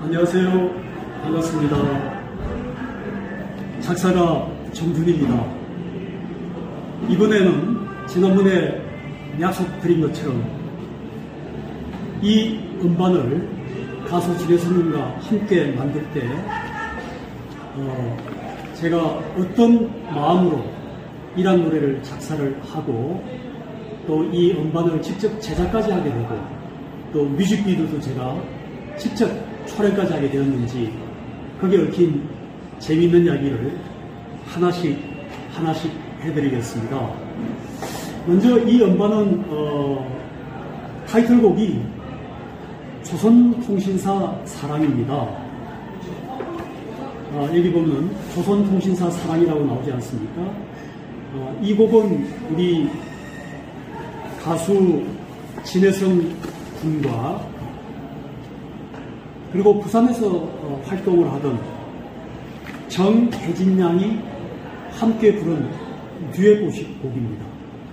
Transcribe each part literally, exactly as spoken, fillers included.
안녕하세요. 반갑습니다. 작사가 정준입니다. 이번에는 지난번에 약속드린 것처럼 이 음반을 가수 진해성님과 함께 만들 때 어, 제가 어떤 마음으로 이런 노래를 작사를 하고 또 이 음반을 직접 제작까지 하게 되고 또 뮤직비디오도 제가 직접 촬영까지 하게 되었는지 거기에 얽힌 재미있는 이야기를 하나씩 하나씩 해드리겠습니다. 먼저 이 음반은 어, 타이틀곡이 조선통신사 사랑입니다. 어, 여기 보면 조선통신사 사랑이라고 나오지 않습니까? 어, 이 곡은 우리 가수 진해성 군과 그리고 부산에서 어, 활동을 하던 정혜진 양이 함께 부른 듀엣 곡입니다.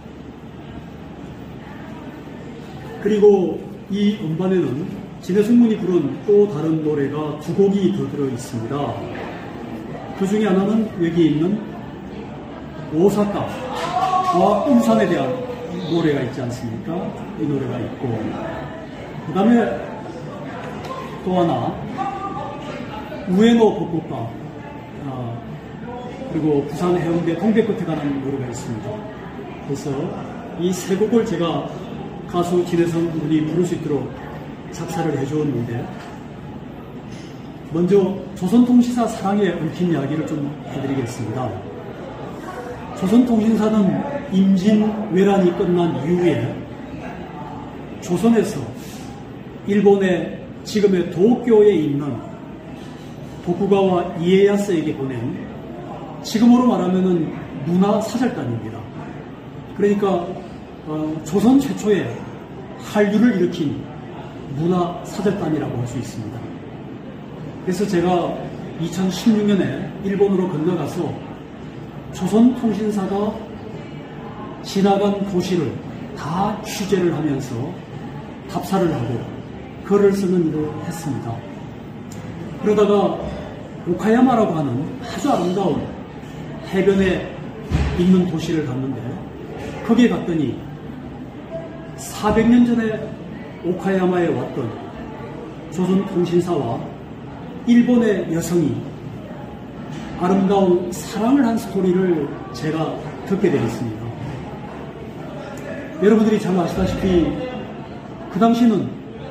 그리고 이 음반에는 진해성 군이 부른 또 다른 노래가 두 곡이 더 들어 있습니다. 그 중에 하나는 여기 있는 오사카와 울산에 대한 노래가 있지 않습니까? 이 노래가 있고 그 다음에 또 하나 우에노 벚꽃가 아, 그리고 부산 해운대 동백 끝에 가는 노래가 있습니다. 그래서 이 세 곡을 제가 가수 진해성 군이 부를 수 있도록 작사를 해주었는데 먼저 조선통신사 사랑에 얽힌 이야기를 좀 해드리겠습니다. 조선통신사는 임진왜란이 끝난 이후에 조선에서 일본의 지금의 도쿄에 있는 도쿠가와 이에야스에게 보낸 지금으로 말하면 문화사절단입니다. 그러니까 어, 조선 최초의 한류를 일으킨 문화사절단이라고 할 수 있습니다. 그래서 제가 이천십육 년에 일본으로 건너가서 조선통신사가 지나간 도시를 다 취재를 하면서 답사를 하고 글을 쓰는 일을 했습니다. 그러다가 오카야마라고 하는 아주 아름다운 해변에 있는 도시를 갔는데 거기에 갔더니 사백 년 전에 오카야마에 왔던 조선통신사와 일본의 여성이 아름다운 사랑을 한 스토리를 제가 듣게 되었습니다. 여러분들이 잘 아시다시피 그 당시는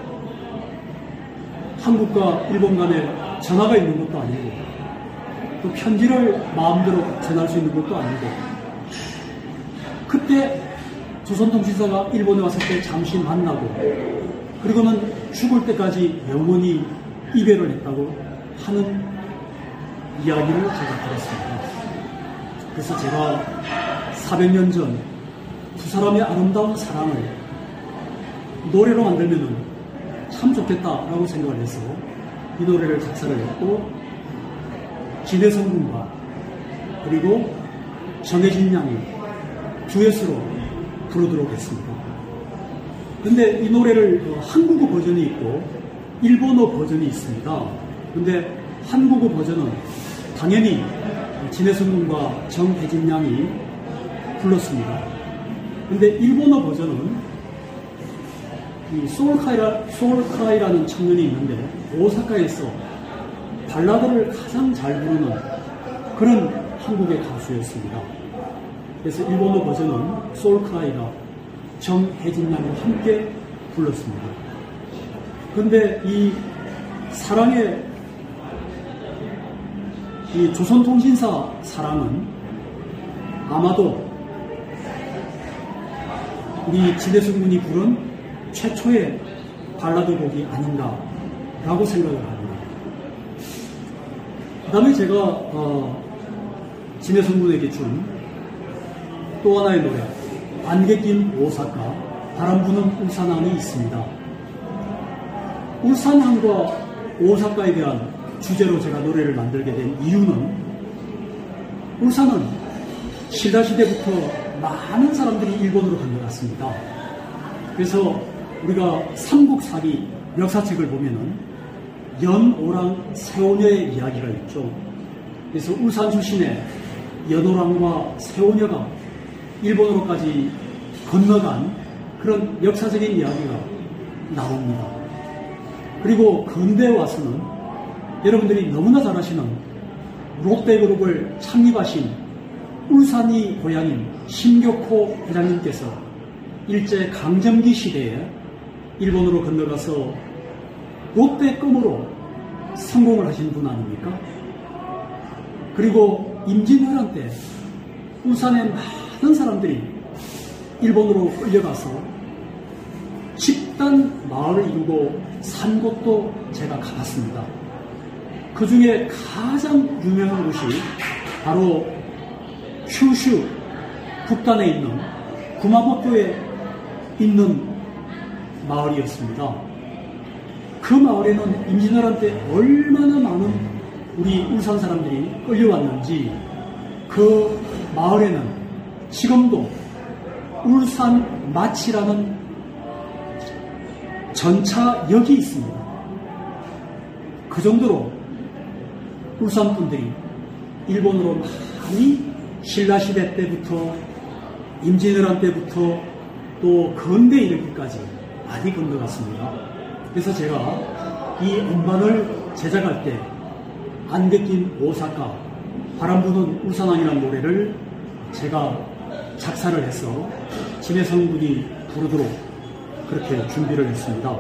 한국과 일본 간에 전화가 있는 것도 아니고 또 편지를 마음대로 전할 수 있는 것도 아니고 그때 조선통신사가 일본에 왔을 때 잠시 만나고 그리고는 죽을 때까지 영원히 이별을 했다고 하는 이야기를 제가 들었습니다. 그래서 제가 사백 년 전 두 사람의 아름다운 사랑을 노래로 만들면 참 좋겠다라고 생각을 해서 이 노래를 작사를 했고 진해성 군과 그리고 정혜진 양이 듀엣으로 부르도록 했습니다. 근데 이 노래를 한국어 버전이 있고 일본어 버전이 있습니다. 근데 한국어 버전은 당연히 진해성 군과 정혜진 양이 불렀습니다. 근데 일본어 버전은 이 소울카이라, 소울카이라는 청년이 있는데 오사카에서 발라드를 가장 잘 부르는 그런 한국의 가수였습니다. 그래서 일본어 버전은 소울카이가 정혜진 양과 함께 불렀습니다. 그런데 이 사랑의 이 조선통신사 사랑은 아마도 우리 진해성 군이 부른 최초의 발라드 곡이 아닌가라고 생각을 합니다. 그 다음에 제가 어, 진해성 군에게 준 또 하나의 노래 안개 낀 오사카 바람 부는 울산항이 있습니다. 울산항과 오사카에 대한 주제로 제가 노래를 만들게 된 이유는 울산은 신라시대부터 많은 사람들이 일본으로 연오랑 새오녀의 이야기가 있죠. 그래서 울산 출신의 연오랑과 새오녀가 일본으로까지 건너간 그런 역사적인 이야기가 나옵니다. 그리고 근대에 와서는 여러분들이 너무나 잘 아시는 롯데그룹을 창립하신 울산이 고향인 심교코 회장님께서 일제 강점기 시대에 일본으로 건너가서 롯데껌으로 성공을 하신 분 아닙니까? 그리고 임진왜란 때 울산의 많은 사람들이 일본으로 끌려가서 집단 마을을 이루고 산 곳도 제가 가봤습니다. 그 중에 가장 유명한 곳이 바로 큐슈 북단에 있는 구마모토에 있는 마을이었습니다. 그 마을에는 임진왜란 때 얼마나 많은 우리 울산 사람들이 끌려왔는지 그 마을에는 지금도 울산 마치라는 전차역이 있습니다. 그 정도로 울산 분들이 일본으로 많이 신라시대 때부터 임진왜란 때부터 또 근대 이르기까지 많이 건너갔습니다. 그래서 제가 이 음반을 제작할 때 안개낀 오사카 바람 부는 울산항이라는 노래를 제가 작사를 해서 진해성 군이 부르도록 그렇게 준비를 했습니다.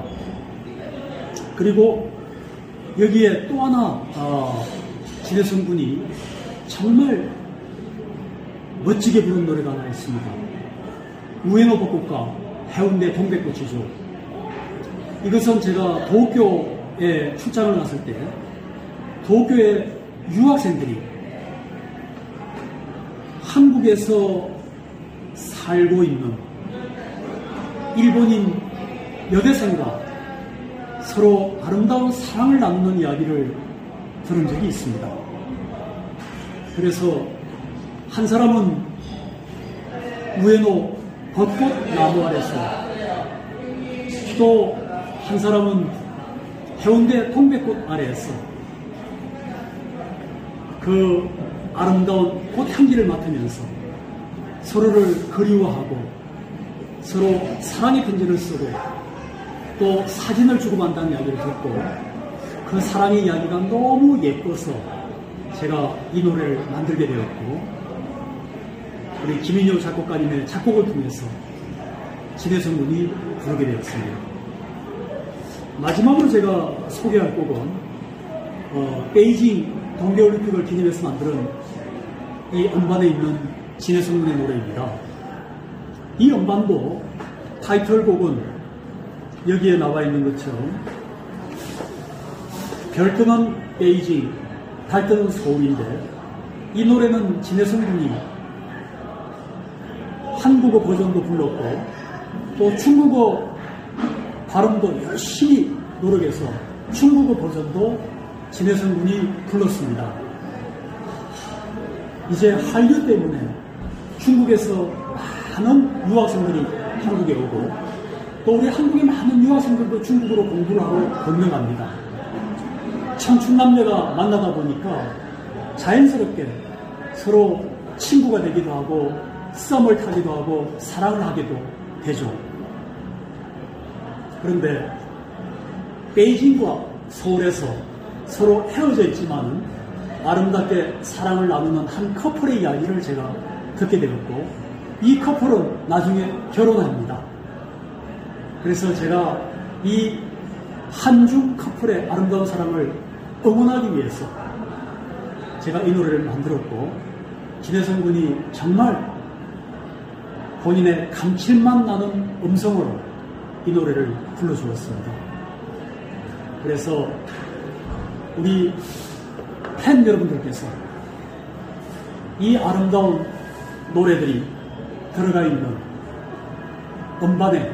그리고 여기에 또 하나 어, 진해성 군이 정말 멋지게 부른 노래가 하나 있습니다. 우에노 벚꽃과 해운대 동백꽃이죠. 이것은 제가 도쿄에 출장을 갔을 때 도쿄의 유학생들이 한국에서 살고 있는 일본인 여대생과 서로 아름다운 사랑을 나누는 이야기를 들은 적이 있습니다. 그래서 한 사람은 우에노 벚꽃 나무 아래서, 또 한 사람은 해운대 동백꽃 아래에서 그 아름다운 꽃 향기를 맡으면서 서로를 그리워하고 서로 사랑의 편지를 쓰고 또 사진을 주고받는다는 이야기를 듣고 그 사랑의 이야기가 너무 예뻐서 제가 이 노래를 만들게 되었고, 우리 김인효 작곡가님의 작곡을 통해서 진해성 군이 부르게 되었습니다. 마지막으로 제가 소개할 곡은 어, 베이징 동계올림픽을 기념해서 만든 이 음반에 있는 진해성 군의 노래입니다. 이 음반도 타이틀곡은 여기에 나와 있는 것처럼 별도는 베이징, 달도는 서울인데, 이 노래는 진해성 군이 한국어 버전도 불렀고 또 중국어 발음도 열심히 노력해서 중국어 버전도 진해성 군이 불렀습니다. 이제 한류 때문에 중국에서 많은 유학생들이 한국에 오고 또 우리 한국의 많은 유학생들도 중국으로 공부를 하고 건너갑니다. 청춘남녀가 만나다 보니까 자연스럽게 서로 친구가 되기도 하고 썸을 타기도 하고 사랑을 하기도 되죠. 그런데 베이징과 서울에서 서로 헤어져 있지만 아름답게 사랑을 나누는 한 커플의 이야기를 제가 듣게 되었고, 이 커플은 나중에 결혼합니다. 그래서 제가 이 한중 커플의 아름다운 사랑을 응원하기 위해서 제가 이 노래를 만들었고, 진해성 군이 정말 본인의 감칠맛 나는 음성으로 이 노래를 불러주었습니다. 그래서 우리 팬 여러분들께서 이 아름다운 노래들이 들어가 있는 음반에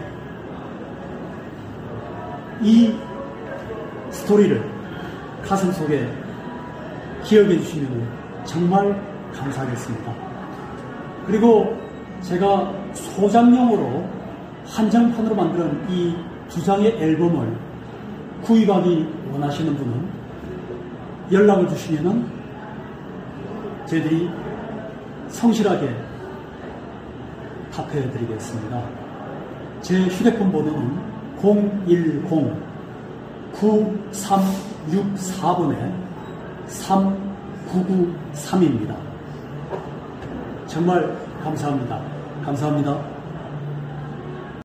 이 스토리를 가슴속에 기억해 주시면 정말 감사하겠습니다. 그리고 제가 소장용으로 한정판으로 만든 이 두 장의 앨범을 구입하기 원하시는 분은 연락을 주시면은 저희들이 성실하게 답해 드리겠습니다. 제 휴대폰 번호는 공일공 구삼육사 번에 삼구구삼입니다. 정말 감사합니다. 감사합니다.